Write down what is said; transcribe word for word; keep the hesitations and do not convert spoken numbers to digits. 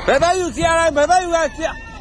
ဘယ်သားယူဆရာလိုက်ဘယ်သားယူကဆရာ